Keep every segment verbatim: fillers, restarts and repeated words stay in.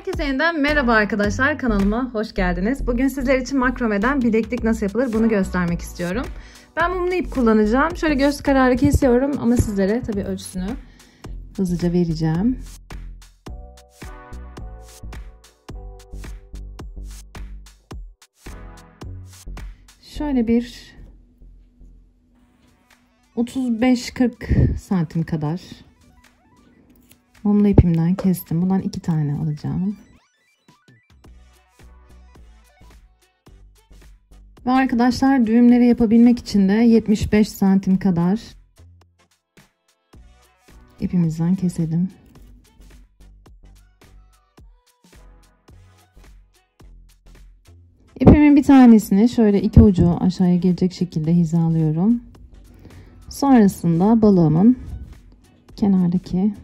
Herkese yeniden merhaba arkadaşlar, kanalıma hoş geldiniz. Bugün sizler için makromeden bileklik nasıl yapılır bunu göstermek istiyorum. Ben mumlu ip kullanacağım. Şöyle göz kararı kesiyorum ama sizlere tabii ölçüsünü hızlıca vereceğim. Şöyle bir otuz beş kırk santim kadar mumlu ipimden kestim. Bundan iki tane alacağım. Ve arkadaşlar düğümleri yapabilmek için de yetmiş beş santim kadar ipimizden keselim. İpimin bir tanesini şöyle iki ucu aşağıya gelecek şekilde hizalıyorum. Sonrasında balığımın kenardaki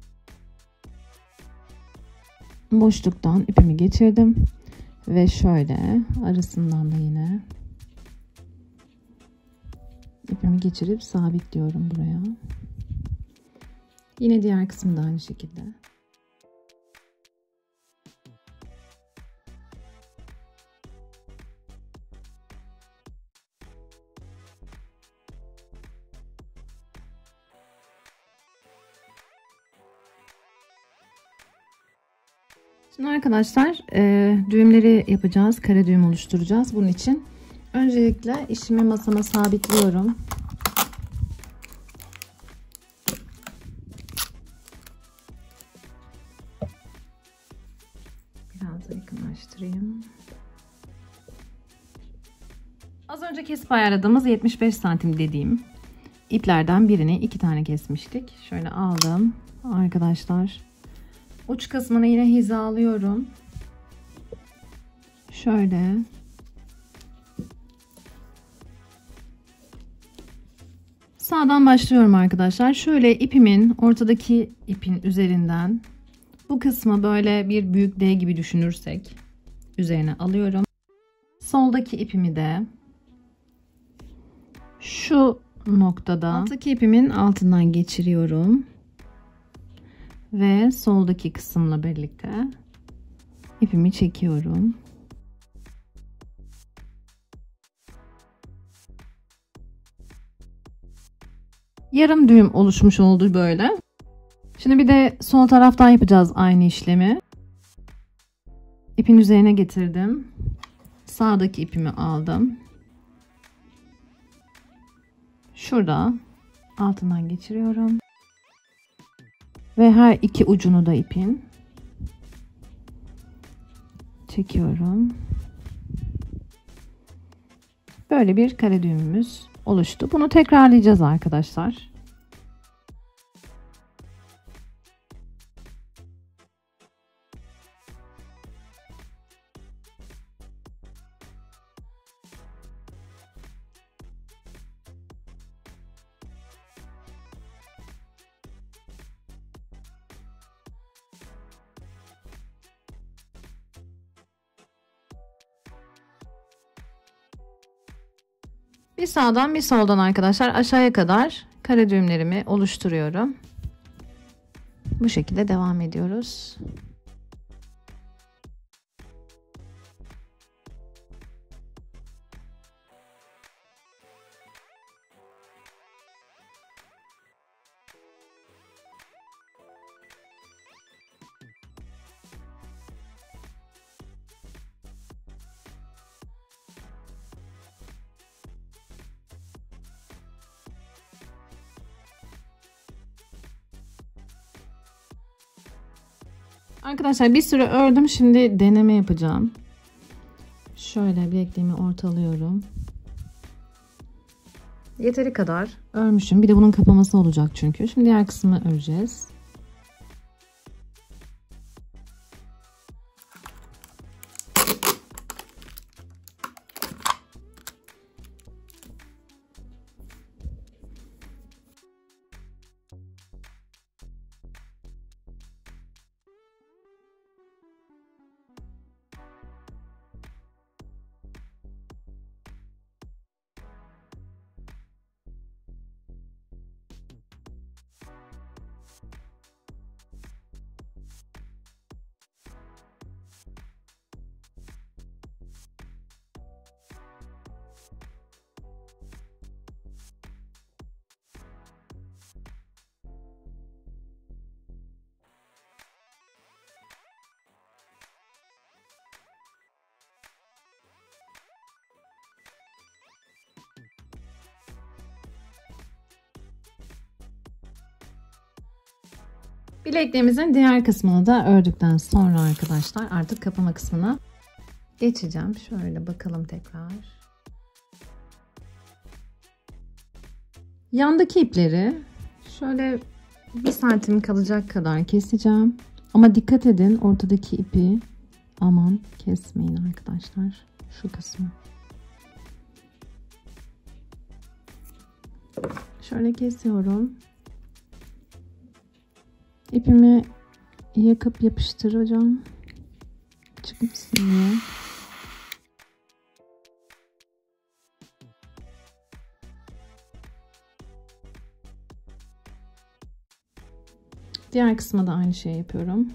boşluktan ipimi geçirdim ve şöyle arasından da yine ipimi geçirip sabitliyorum buraya. Yine diğer kısmı da aynı şekilde. Şimdi arkadaşlar e, düğümleri yapacağız. Kare düğüm oluşturacağız. Bunun için öncelikle işimi masama sabitliyorum. Biraz da yakınlaştırayım. Az önce kesip ayarladığımız yetmiş beş santim dediğim iplerden birini iki tane kesmiştik. Şöyle aldım arkadaşlar. Uç kısmını yine hizalıyorum. Şöyle. Sağdan başlıyorum arkadaşlar. Şöyle ipimin ortadaki ipin üzerinden bu kısmı böyle bir büyük D gibi düşünürsek üzerine alıyorum. Soldaki ipimi de şu noktada alttaki ipimin altından geçiriyorum. Ve soldaki kısımla birlikte ipimi çekiyorum. Yarım düğüm oluşmuş oldu böyle. Şimdi bir de sol taraftan yapacağız aynı işlemi. İpin üzerine getirdim. Sağdaki ipimi aldım. Şurada altından geçiriyorum. Ve her iki ucunu da ipin çekiyorum. Böyle bir kare düğümümüz oluştu. Bunu tekrarlayacağız arkadaşlar. Bir sağdan bir soldan arkadaşlar aşağıya kadar kare düğümlerimi oluşturuyorum. Bu şekilde devam ediyoruz. Arkadaşlar bir süre ördüm. Şimdi deneme yapacağım. Şöyle bilekliğimi ortalıyorum. Yeteri kadar örmüşüm. Bir de bunun kapaması olacak çünkü. Şimdi diğer kısmı öreceğiz. Bilekliğimizin diğer kısmını da ördükten sonra arkadaşlar artık kapama kısmına geçeceğim. Şöyle bakalım tekrar. Yandaki ipleri şöyle bir santim kalacak kadar keseceğim. Ama dikkat edin, ortadaki ipi aman kesmeyin arkadaşlar. Şu kısmı. Şöyle kesiyorum. İpimi yakıp yapıştıracağım. Çıkmasın diye. Diğer kısma da aynı şeyi yapıyorum.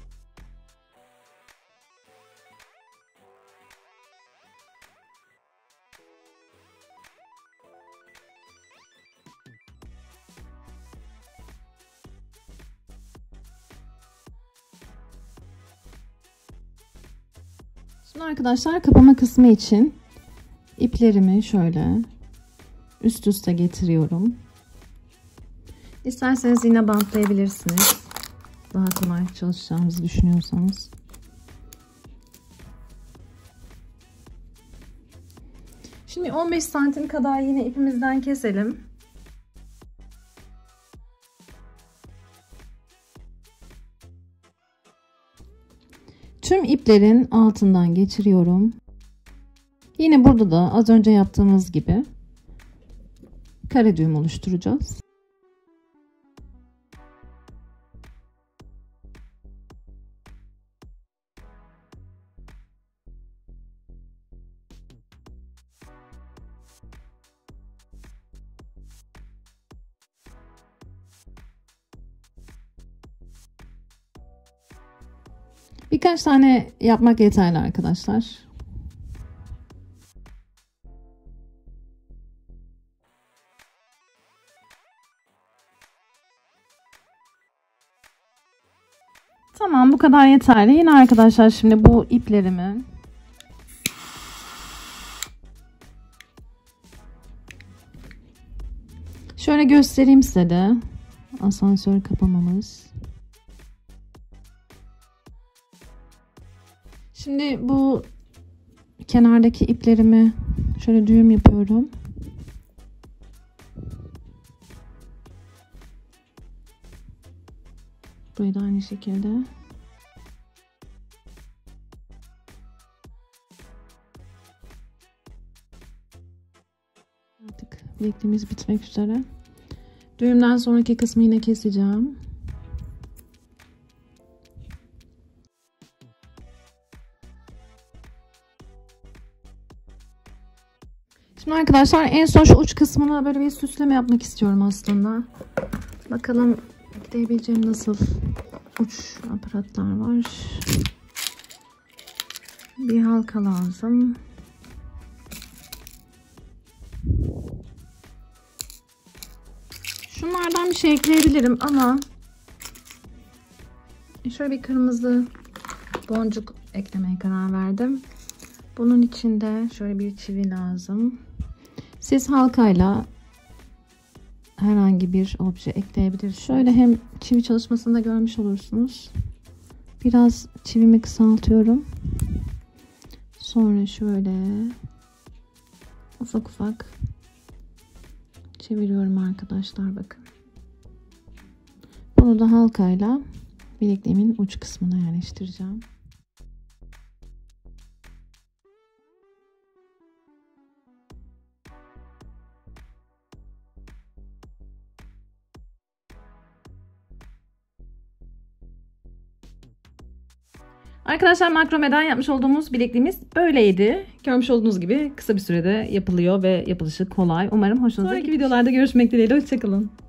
Şimdi arkadaşlar kapama kısmı için iplerimi şöyle üst üste getiriyorum. İsterseniz yine bantlayabilirsiniz. Daha kolay çalışacağınızı düşünüyorsanız. Şimdi on beş santim kadar yine ipimizden keselim. Tüm iplerin altından geçiriyorum. Yine burada da az önce yaptığımız gibi kare düğüm oluşturacağız. Birkaç tane yapmak yeterli arkadaşlar. Tamam, bu kadar yeterli. Yine arkadaşlar şimdi bu iplerimi şöyle göstereyim size de. Asansör kapamamız. Şimdi bu kenardaki iplerimi şöyle düğüm yapıyorum. Burayı da aynı şekilde. Artık bilekliğimiz bitmek üzere. Düğümden sonraki kısmı yine keseceğim. Şimdi arkadaşlar en son şu uç kısmına böyle bir süsleme yapmak istiyorum aslında. Bakalım gidebileceğim nasıl uç aparatlar var. Bir halka lazım. Şunlardan bir şey ekleyebilirim ama şöyle bir kırmızı boncuk eklemeye karar verdim. Bunun için de şöyle bir çivi lazım. Siz halkayla herhangi bir obje ekleyebilirsiniz. Şöyle hem çivi çalışmasını da görmüş olursunuz. Biraz çivimi kısaltıyorum. Sonra şöyle ufak ufak çeviriyorum arkadaşlar, bakın. Bunu da halkayla bilekliğimin uç kısmına yerleştireceğim. Arkadaşlar makromeden yapmış olduğumuz bilekliğimiz böyleydi. Görmüş olduğunuz gibi kısa bir sürede yapılıyor ve yapılışı kolay. Umarım hoşunuza gider. Sonraki videolarda görüşmek dileğiyle. Hoşçakalın.